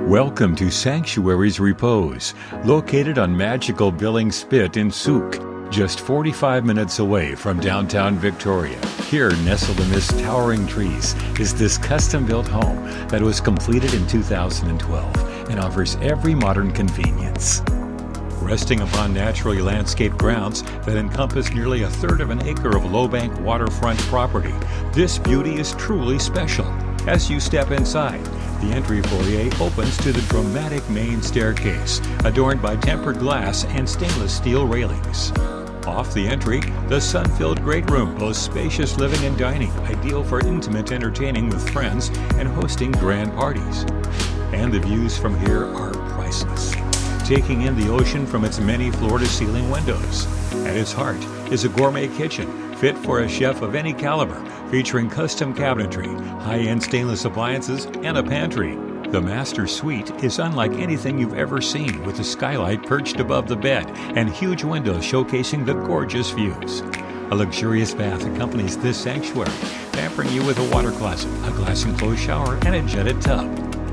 Welcome to Sanctuary's Repose, located on magical Billing Spit in Souk, just 45 minutes away from downtown Victoria. Here, nestled in this towering trees, is this custom-built home that was completed in 2012 and offers every modern convenience. Resting upon naturally landscaped grounds that encompass nearly a third of an acre of low-bank waterfront property, this beauty is truly special. As you step inside, the entry foyer opens to the dramatic main staircase, adorned by tempered glass and stainless steel railings. Off the entry, the sun-filled great room boasts spacious living and dining, ideal for intimate entertaining with friends and hosting grand parties. And the views from here are priceless, taking in the ocean from its many floor-to-ceiling windows. At its heart is a gourmet kitchen, fit for a chef of any caliber, featuring custom cabinetry, high-end stainless appliances, and a pantry. The master suite is unlike anything you've ever seen, with a skylight perched above the bed and huge windows showcasing the gorgeous views. A luxurious bath accompanies this sanctuary, pampering you with a water closet, a glass-enclosed shower, and a jetted tub.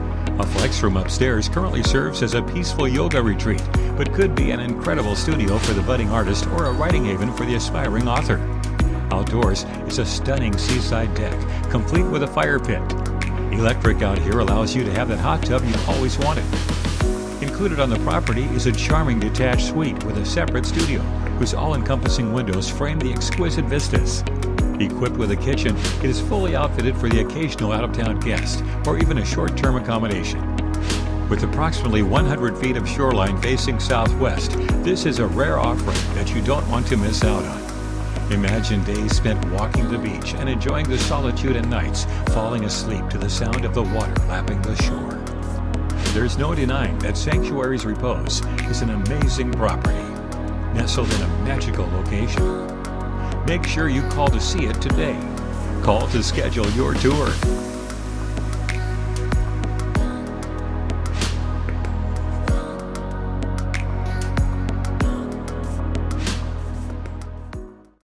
A flex room upstairs currently serves as a peaceful yoga retreat, but could be an incredible studio for the budding artist or a writing haven for the aspiring author. Outdoors is a stunning seaside deck, complete with a fire pit. Electric out here allows you to have that hot tub you've always wanted. Included on the property is a charming detached suite with a separate studio, whose all-encompassing windows frame the exquisite vistas. Equipped with a kitchen, it is fully outfitted for the occasional out-of-town guest or even a short-term accommodation. With approximately 100 feet of shoreline facing southwest, this is a rare offering that you don't want to miss out on. Imagine days spent walking the beach and enjoying the solitude and nights falling asleep to the sound of the water lapping the shore. There's no denying that Sanctuary's Repose is an amazing property, nestled in a magical location. Make sure you call to see it today. Call to schedule your tour.